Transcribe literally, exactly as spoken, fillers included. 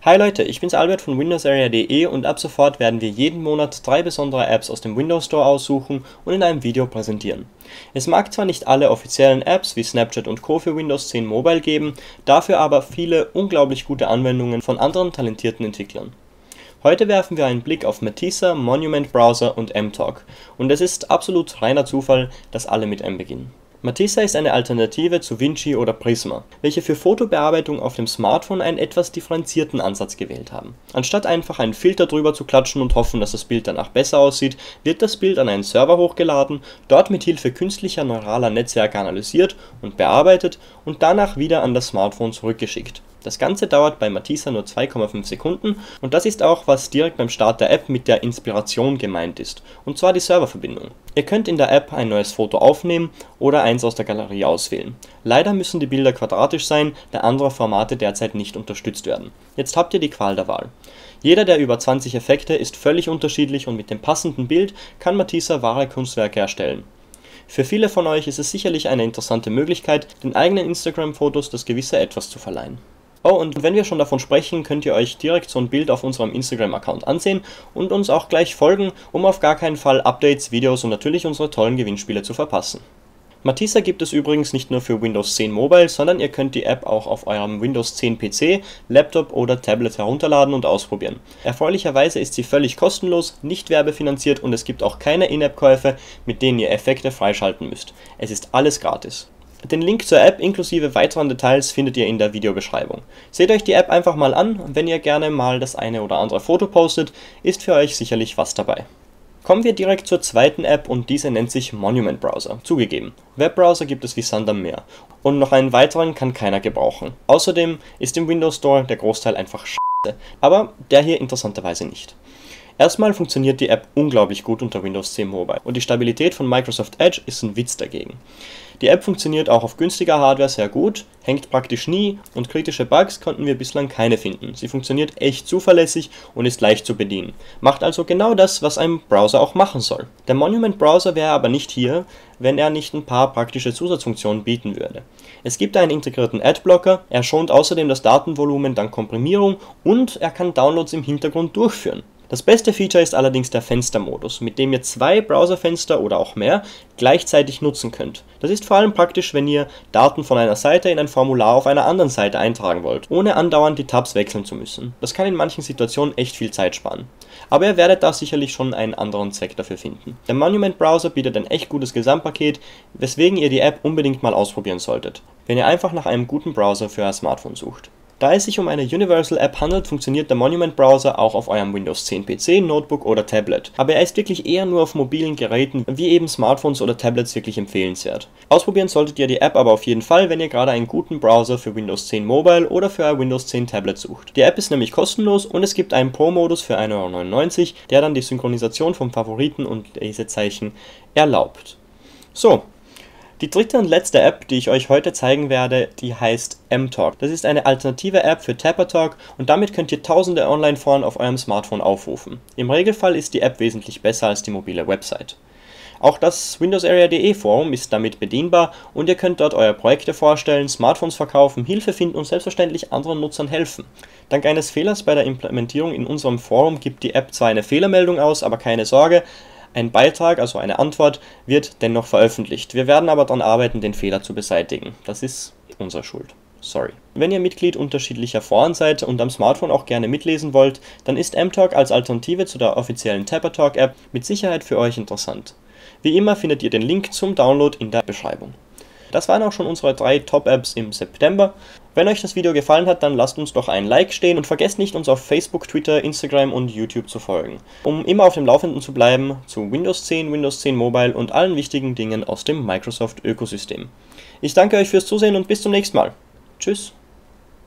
Hi Leute, ich bin's Albert von Windows Area punkt de und ab sofort werden wir jeden Monat drei besondere Apps aus dem Windows Store aussuchen und in einem Video präsentieren. Es mag zwar nicht alle offiziellen Apps wie Snapchat und Co. für Windows zehn Mobile geben, dafür aber viele unglaublich gute Anwendungen von anderen talentierten Entwicklern. Heute werfen wir einen Blick auf Matisa, Monument Browser und M-Talk und es ist absolut reiner Zufall, dass alle mit M beginnen. Matisa ist eine Alternative zu Vinci oder Prisma, welche für Fotobearbeitung auf dem Smartphone einen etwas differenzierten Ansatz gewählt haben. Anstatt einfach einen Filter drüber zu klatschen und hoffen, dass das Bild danach besser aussieht, wird das Bild an einen Server hochgeladen, dort mit Hilfe künstlicher neuraler Netzwerke analysiert und bearbeitet und danach wieder an das Smartphone zurückgeschickt. Das Ganze dauert bei Matisa nur zwei Komma fünf Sekunden und das ist auch, was direkt beim Start der App mit der Inspiration gemeint ist, und zwar die Serververbindung. Ihr könnt in der App ein neues Foto aufnehmen oder eins aus der Galerie auswählen. Leider müssen die Bilder quadratisch sein, da andere Formate derzeit nicht unterstützt werden. Jetzt habt ihr die Qual der Wahl. Jeder der über zwanzig Effekte ist völlig unterschiedlich und mit dem passenden Bild kann Matisa wahre Kunstwerke erstellen. Für viele von euch ist es sicherlich eine interessante Möglichkeit, den eigenen Instagram-Fotos das gewisse Etwas zu verleihen. Oh, und wenn wir schon davon sprechen, könnt ihr euch direkt so ein Bild auf unserem Instagram-Account ansehen und uns auch gleich folgen, um auf gar keinen Fall Updates, Videos und natürlich unsere tollen Gewinnspiele zu verpassen. Matisa gibt es übrigens nicht nur für Windows zehn Mobile, sondern ihr könnt die App auch auf eurem Windows zehn P C, Laptop oder Tablet herunterladen und ausprobieren. Erfreulicherweise ist sie völlig kostenlos, nicht werbefinanziert und es gibt auch keine In-App-Käufe, mit denen ihr Effekte freischalten müsst. Es ist alles gratis. Den Link zur App inklusive weiteren Details findet ihr in der Videobeschreibung. Seht euch die App einfach mal an, wenn ihr gerne mal das eine oder andere Foto postet, ist für euch sicherlich was dabei. Kommen wir direkt zur zweiten App und diese nennt sich Monument Browser. Zugegeben, Webbrowser gibt es wie Sand am Meer und noch einen weiteren kann keiner gebrauchen. Außerdem ist im Windows Store der Großteil einfach Scheiße, aber der hier interessanterweise nicht. Erstmal funktioniert die App unglaublich gut unter Windows zehn Mobile und die Stabilität von Microsoft Edge ist ein Witz dagegen. Die App funktioniert auch auf günstiger Hardware sehr gut, hängt praktisch nie und kritische Bugs konnten wir bislang keine finden. Sie funktioniert echt zuverlässig und ist leicht zu bedienen. Macht also genau das, was ein Browser auch machen soll. Der Monument Browser wäre aber nicht hier, wenn er nicht ein paar praktische Zusatzfunktionen bieten würde. Es gibt einen integrierten Adblocker, er schont außerdem das Datenvolumen dank Komprimierung und er kann Downloads im Hintergrund durchführen. Das beste Feature ist allerdings der Fenstermodus, mit dem ihr zwei Browserfenster oder auch mehr gleichzeitig nutzen könnt. Das ist vor allem praktisch, wenn ihr Daten von einer Seite in ein Formular auf einer anderen Seite eintragen wollt, ohne andauernd die Tabs wechseln zu müssen. Das kann in manchen Situationen echt viel Zeit sparen. Aber ihr werdet da sicherlich schon einen anderen Zweck dafür finden. Der Monument Browser bietet ein echt gutes Gesamtpaket, weswegen ihr die App unbedingt mal ausprobieren solltet, wenn ihr einfach nach einem guten Browser für euer Smartphone sucht. Da es sich um eine Universal App handelt, funktioniert der Monument Browser auch auf eurem Windows zehn P C, Notebook oder Tablet. Aber er ist wirklich eher nur auf mobilen Geräten wie eben Smartphones oder Tablets wirklich empfehlenswert. Ausprobieren solltet ihr die App aber auf jeden Fall, wenn ihr gerade einen guten Browser für Windows zehn Mobile oder für ein Windows zehn Tablet sucht. Die App ist nämlich kostenlos und es gibt einen Pro-Modus für ein Euro neunundneunzig, der dann die Synchronisation von Favoriten und Lesezeichen erlaubt. So. Die dritte und letzte App, die ich euch heute zeigen werde, die heißt M-Talk. Das ist eine alternative App für Tappertalk und damit könnt ihr tausende Online-Foren auf eurem Smartphone aufrufen. Im Regelfall ist die App wesentlich besser als die mobile Website. Auch das Windows Area punkt de Forum ist damit bedienbar und ihr könnt dort eure Projekte vorstellen, Smartphones verkaufen, Hilfe finden und selbstverständlich anderen Nutzern helfen. Dank eines Fehlers bei der Implementierung in unserem Forum gibt die App zwar eine Fehlermeldung aus, aber keine Sorge. Ein Beitrag, also eine Antwort, wird dennoch veröffentlicht. Wir werden aber daran arbeiten, den Fehler zu beseitigen. Das ist unsere Schuld. Sorry. Wenn ihr Mitglied unterschiedlicher Foren seid und am Smartphone auch gerne mitlesen wollt, dann ist M-Talk als Alternative zu der offiziellen Tappertalk App mit Sicherheit für euch interessant. Wie immer findet ihr den Link zum Download in der Beschreibung. Das waren auch schon unsere drei Top-Apps im September. Wenn euch das Video gefallen hat, dann lasst uns doch ein Like stehen und vergesst nicht, uns auf Facebook, Twitter, Instagram und YouTube zu folgen, um immer auf dem Laufenden zu bleiben zu Windows zehn, Windows zehn Mobile und allen wichtigen Dingen aus dem Microsoft-Ökosystem. Ich danke euch fürs Zusehen und bis zum nächsten Mal. Tschüss.